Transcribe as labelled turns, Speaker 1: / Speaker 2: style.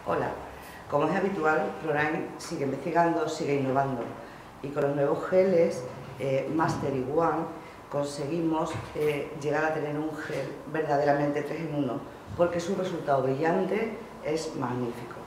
Speaker 1: Hola, como es habitual, Florine sigue investigando, sigue innovando y con los nuevos geles Master y One conseguimos llegar a tener un gel verdaderamente 3 en 1 porque su resultado brillante es magnífico.